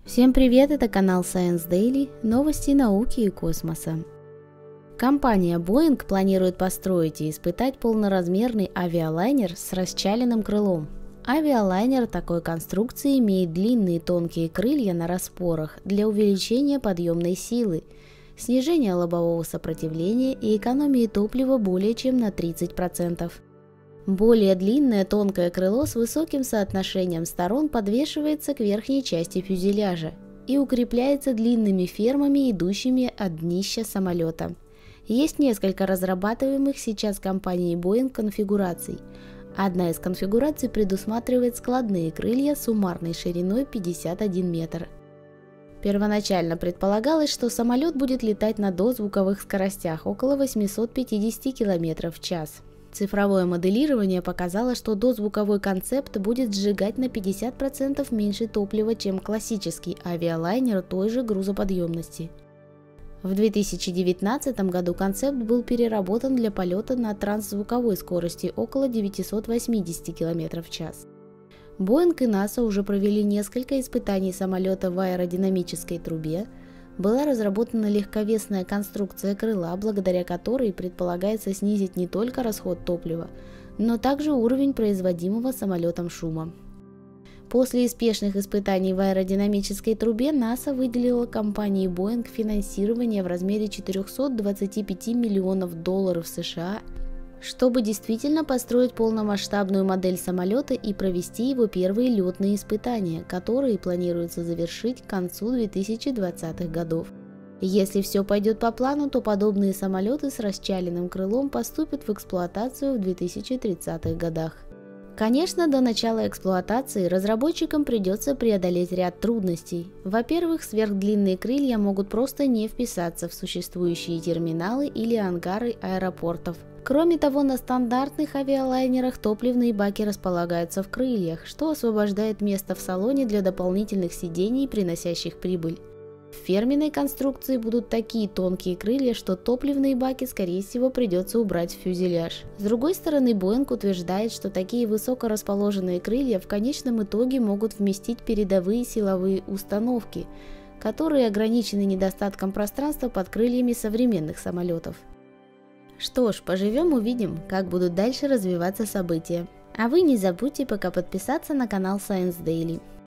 Всем привет, это канал Science Daily, новости науки и космоса. Компания Boeing планирует построить и испытать полноразмерный авиалайнер с расчаленным крылом. Авиалайнер такой конструкции имеет длинные тонкие крылья на распорах для увеличения подъемной силы, снижения лобового сопротивления и экономии топлива более чем на 30%. Более длинное тонкое крыло с высоким соотношением сторон подвешивается к верхней части фюзеляжа и укрепляется длинными фермами, идущими от днища самолета. Есть несколько разрабатываемых сейчас компанией Boeing конфигураций. Одна из конфигураций предусматривает складные крылья с суммарной шириной 51 метр. Первоначально предполагалось, что самолет будет летать на дозвуковых скоростях около 850 км в час. Цифровое моделирование показало, что дозвуковой концепт будет сжигать на 50% меньше топлива, чем классический авиалайнер той же грузоподъемности. В 2019 году концепт был переработан для полета на трансзвуковой скорости около 980 км в час. Boeing и NASA уже провели несколько испытаний самолета в аэродинамической трубе. Была разработана легковесная конструкция крыла, благодаря которой предполагается снизить не только расход топлива, но также уровень производимого самолетом шума. После успешных испытаний в аэродинамической трубе НАСА выделила компании Boeing финансирование в размере $425 миллионов США, чтобы действительно построить полномасштабную модель самолета и провести его первые летные испытания, которые планируется завершить к концу 2020-х годов. Если все пойдет по плану, то подобные самолеты с расчаленным крылом поступят в эксплуатацию в 2030-х годах. Конечно, до начала эксплуатации разработчикам придется преодолеть ряд трудностей. Во-первых, сверхдлинные крылья могут просто не вписаться в существующие терминалы или ангары аэропортов. Кроме того, на стандартных авиалайнерах топливные баки располагаются в крыльях, что освобождает место в салоне для дополнительных сидений, приносящих прибыль. В фирменной конструкции будут такие тонкие крылья, что топливные баки, скорее всего, придется убрать в фюзеляж. С другой стороны, Boeing утверждает, что такие высоко расположенные крылья в конечном итоге могут вместить передовые силовые установки, которые ограничены недостатком пространства под крыльями современных самолетов. Что ж, поживем увидим, как будут дальше развиваться события. А вы не забудьте пока подписаться на канал Science Daily.